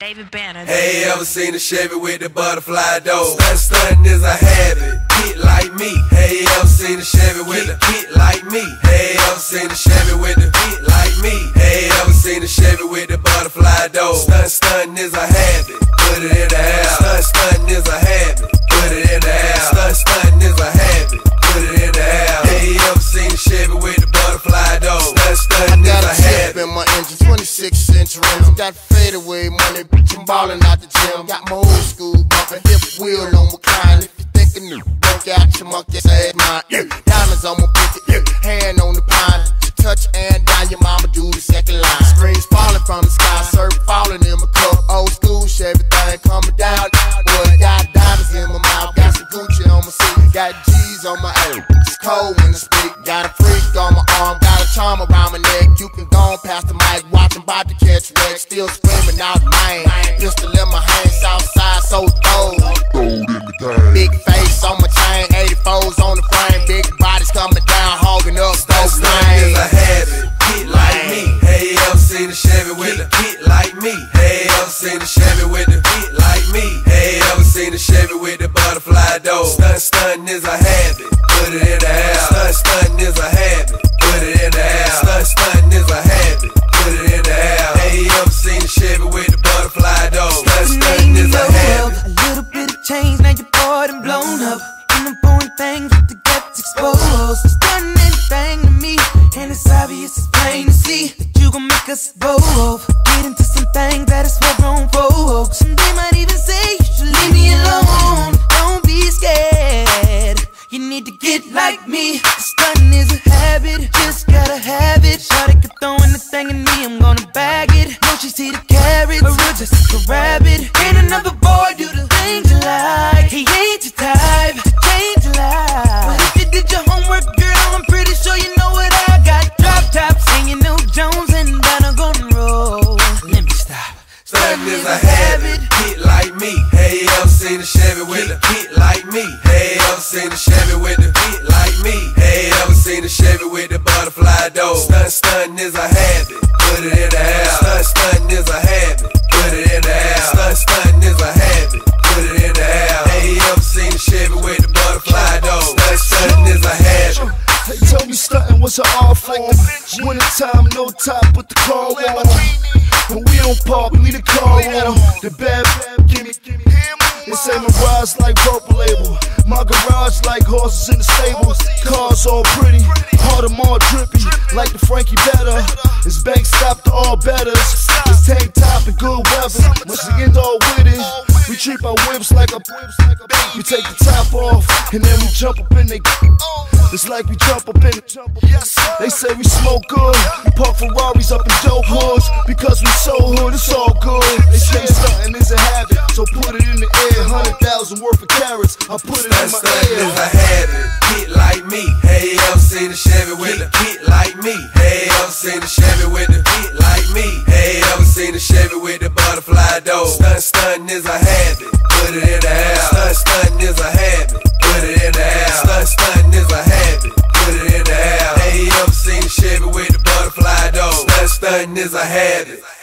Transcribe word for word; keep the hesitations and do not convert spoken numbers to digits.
David Banner. Hey, ever seen a Chevy with the butterfly door? Stunt stunting is a habit, get like me. Hey, ever seen a Chevy with a get like me? Hey, ever seen a Chevy with the get like me? Hey, ever seen a Chevy with the butterfly door? Stunt stunting is a habit, put it in the house. Stunt stunting is a habit, put it in the house. Stunt stunting is a habit, put it in the house. Hey, ever seen a Chevy with the butterfly door? Stunt stunting is a habit. In my engine, twenty-six inch rims. Got fadeaway money, bitch, I'm ballin' out the gym. Got my old school bumpin', hip wheel on recline. If you thinkin' new, work out your monkey ass mind. Yeah. Diamonds on my pinky, yeah. Hand on the pine. Touch and down, your mama do the second line. Strings falling from the sky, surf falling in my cup. Old school Chevy thing coming down. Boy, got diamonds in my mouth, got some Gucci on my seat, got G's on my ass. It's cold when I speak, got a freak on my arm, got a charm around my neck. You can go on past the mic, watch 'em bout to catch wreck. Still screaming out mine, pistol in my hand, south side so cold. Big face on my chain, eighty-fours on the frame, big bodies coming down, hogging up those lanes. Habit, get like me. Hey, ever seen a Chevy with a get like me? Hey, ever seen a Chevy with the get like me? Hey, ever seen a Chevy with the butterfly door? Stunt stunting is a habit, put it in the house. Stunt stunting is a habit, put it in the house. Stunt stunting is a habit, put it in the house. Hey, ever seen a Chevy with the butterfly door? Stunt stunting is a habit. A little bit of change, now you're bored and blown up. And I'm pouring things with the guts exposed. Stunning anything to me, and it's obvious, it's plain to see that you gon' make us both get into some things that is for grown folks. And they might even say you should leave me alone. Don't be scared, you need to get like me. Stunning is a habit, just gotta have it. Shawty could throw anything at me, I'm gonna bag it. No, she see the carrots, but real just like a rabbit. Ain't another boy do the things you like. He ain't your type to change your life. But if you did your homework, girl, I'm pretty sure you know what I got. Drop tops and you know Jones and down a golden road. Let me stop. Stunting is a habit, get like me. Hey, ever seen a Chevy with a get like me? Hey, ever seen a Chevy with the get like me? Hey, ever seen a Chevy with the butterfly door? Stunt stunting is a habit, put it in the house. Stunt stunting is a habit, put it in the house. Stunt stunting is a habit, put it in the house. Hey, ever seen a Chevy with the butterfly door? Stunt stunting is a habit. They told me stunting was an art form. Winter time, no top, put the car on. And we don't park, we leave the car on. The bad bad, gimme, gimme. They say my ride's like purple label. My garage like horses in the stable. Cars all pretty, heart them all drippy. Like the Frankie Better. It's bank stop to all betters. It's tank top and good weather. Once we end all with it, we treat our whips like a we take the top off and then we jump up in they. It's like we jump up in it. They say we smoke good, we park Ferraris up in dope hoods. Because we so hood, it's all good. They say stunting is a habit, so put it in the air. Hundred thousand worth of carrots, I put it in my Stunting ear. is a habit, get like me. Hey, ever seen a Chevy with a get like me? Hey, ever seen a Chevy with a get like me? Hey, ever seen a Chevy with the butterfly door? Stunt stunting is a habit, put it in the house. Stunt stunting is a habit, put it in the house. Stunt stunting is a habit, put it in the house. Hey, ever seen a Chevy with the butterfly door? Stunt stunting is a habit.